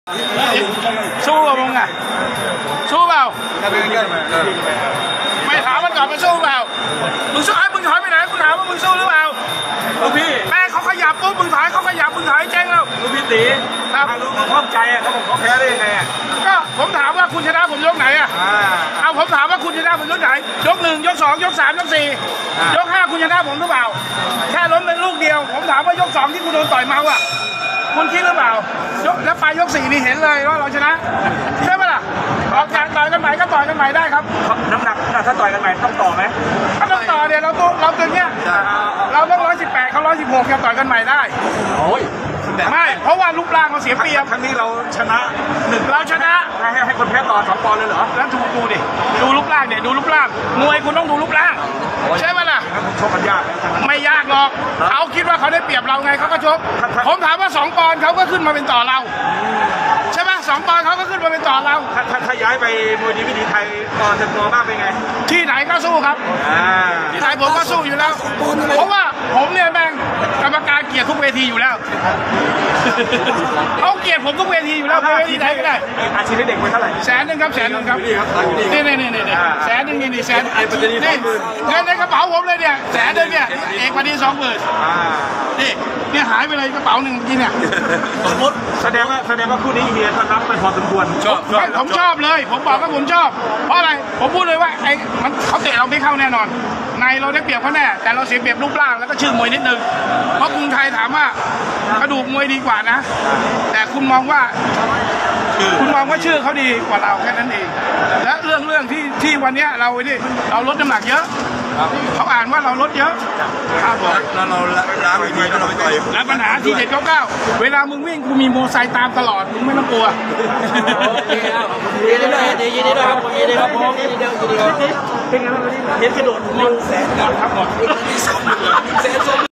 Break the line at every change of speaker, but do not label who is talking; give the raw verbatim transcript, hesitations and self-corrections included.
สู้กับมึงอ่ะสู้เปล่าไม่ถามมันก่อนมันสู้เปล่ามึงสู้ไอ้มึงถอยไปไหนกูถามว่ามึงสู้หรือเปล่าลูกพี่แม่เขาขยับปุ๊บมึงถอยเขาขยับมึงถอยแจ้งแล้วลูกพี่ตีครับลูกเขาคล่องใจอ่ะเขาบอกเขาแพ้ได้ยังไงอ่ะก็ผมถามว่าคุณชนะผมยกไหนอ่ะเอาผมถามว่าคุณชนะผมยกไหนยกหนึ่งยกสองยกสามยกสี่ยกห้าคุณชนะผมหรือเปล่าแค่ล้มเป็นลูกเดียวผมถามว่ายกสองที่คุณโดนต่อยเมาอ่ะคุณคิดหรือเปล่ายกแล้วปลายยกสี่นี่เห็นเลยว่าเราชนะใช่ไหมล่ะออกจากต่อยกันใหม่ก็ต่อยกันใหม่ได้ครับน้ำหนักถ้าต่อยกันใหม่ต้องต่อไหมถ้าต้องต่อเนี่ยเราตัวเราตัวเนี้ยเราต้องร้อยสิบแปดเขาร้อยสิบหกจะต่อยกันใหม่ได้โอ้ยไม่เพราะว่ารูปร่างเราเสียเปรียบครั้งนี้เราชนะหนึ่งเราชนะให้ให้คนแพ้ต่อสองปอนด์เลยเหรอแล้วดูดูดิดูรูปร่างเนี่ยดูรูปร่างมวยคุณต้องดูรูปร่างใช่ไหมล่ะชกกันยากไม่ยากหรอกเขาคิดว่าเขาได้เปรียบเราไงเขาก็ชกผมถามว่าสองปอนด์เขาก็ขึ้นมาเป็นต่อเราใช่ไหมสองปอนด์เขาก็ขึ้นมาเป็นต่อเราถ้าถ้าย้ายไปมวยดีวิธีไทยต่อเต็มตัวมากเป็นไงที่ไหนก็สู้ครับที่ไหนผมก็สู้อยู่แล้วเพราะว่าผมเนี่ยแม่งกรรมการเกลียดทุกเวทีอยู่แล้วเขาเกลียดผมทุกเวทีอยู่แล้วเวทีไหนก็ได้อาชีพเด็กไปเท่าไหร่แสนหนึ่งครับแสนหนึ่งครับนี่นี่นี่นี่แสนหนึ่งนี่นี่แสนนี่เงินในกระเป๋าผมเลยเนี่ยแสนหนึ่งเนี่ยเอกวันนี้สองหมื่นนี่เนี่ยหายไปเลยกระเป๋าหนึ่งเมื่อกี้เนี่ยสมมติแสดงว่าแสดงว่าคู่นี้เฮียท่านรับไปพอสมควรชอบผมชอบเลยผมบอกว่าผมชอบเพราะอะไรผมพูดเลยว่าไอ้มันเขาเตะเราไม่เข้าแน่นอนในเราได้เปรียบเขาแน่แต่เราเสียเปรียบรูปร่างแล้วก็ชื่อมวยนิดนึงเพราะกรุงไทยถามว่ากระดูกมวยดีกว่านะแต่คุณมองว่าคุณมองว่าชื่อเขาดีกว่าเราแค่นั้นเองและเรื่องเรื่องที่ที่วันนี้เราเนี่ยเราลดน้ำหนักเยอะเขาอ่านว่าเราลดเยอะครับผมแล้วเราล้างอีกทีก็เราไปต่อยแล้วปัญหาที่เจ็ดเก้าเก้าเวลามึงวิ่งกูมีโมไซค์ตามตลอดมึงไม่ต้องกลัวยินดีด้วยยินดีด้วยครับยินดีครับผมยินดีด้วยเป็นไงบ้างวันนี้เห็นกระโดดหนึ่งแสนครับหมด